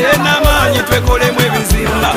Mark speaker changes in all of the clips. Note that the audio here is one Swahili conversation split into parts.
Speaker 1: tukole n'amaanyi twekolemu ebizimba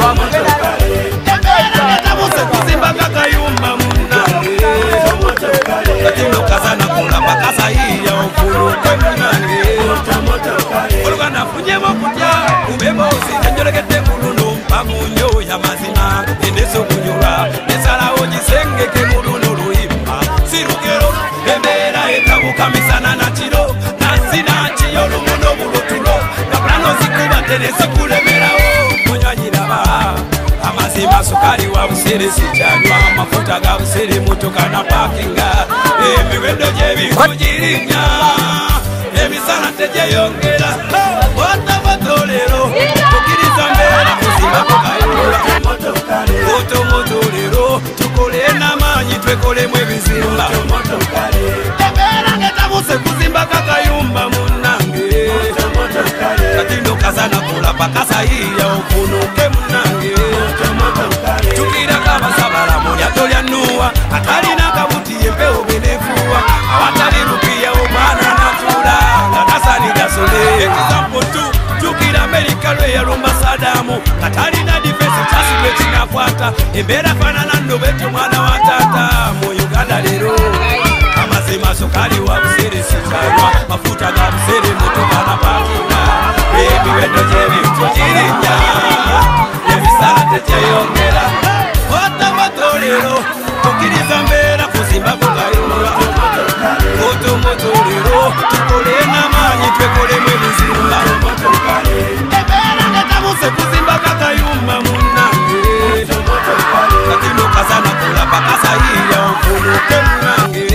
Speaker 1: tabuse kuzimba kakayumba munange kati nokazana kulamba kasayiya ofuluke munange oluganda funyemo kutya ubebozi enjolegedde muluno mpamunyo ya mazima endeso kunyula nesalawo gisengeke muluno luyimba sirugero embeera etabuka misana na kiro nasina kiyo lumuno bulutulo kapulano zikuba tenesikulemerawo munywanyiraba amazima sukali wa busere sikyanywa amafuta ga busere motoka na pakinga emiwendo gyebikugirinya emisana tegyeyongera otomotolero tukiriza mbeera kuzimba kukayumba otomotolero tukole n'amaanyi twekolemu ebizimba embeera ngetabuse kuzimba kakayumba munange kati ndokazana kulapa kasayiya ofunuke munange tukira kabasabala mulyato lya Nuwa atalina akabuti empewo benefuwa awatali rupiya omwana natula nga tasanira sole example tu tukira Amerika lwe yalumba Sadamu katalina difensi kyasi lwe kinakwata embeera fanana nobetyo mwana wa tata mu Uganda lero amazima sukali wa busere sikyanywa mafuta ga busere motoka na pakinga ebiwendo gyebikugirinya ebisala tekyeyongera otomotolero tukiriza mbeera kuzimba kukayumba otomotolero tukole n'amaanyi twekolemu ebizimba embeera ngetabuse kuzimba kakayumba munange kati nokazana kulapa kasayiya ofuluke munange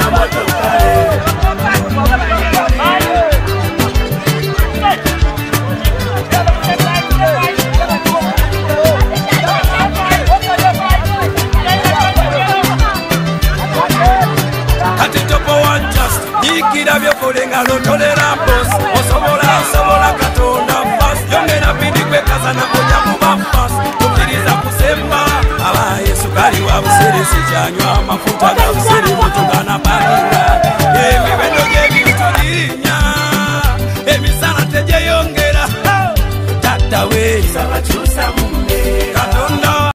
Speaker 1: Nikira byokolenga lotolera boss osobola katonda fast yongera bidi kwekazana oja kuba fast tukiriza kusemba aba Yesu kali wa busere sikyanywa amafuta ga busere motoka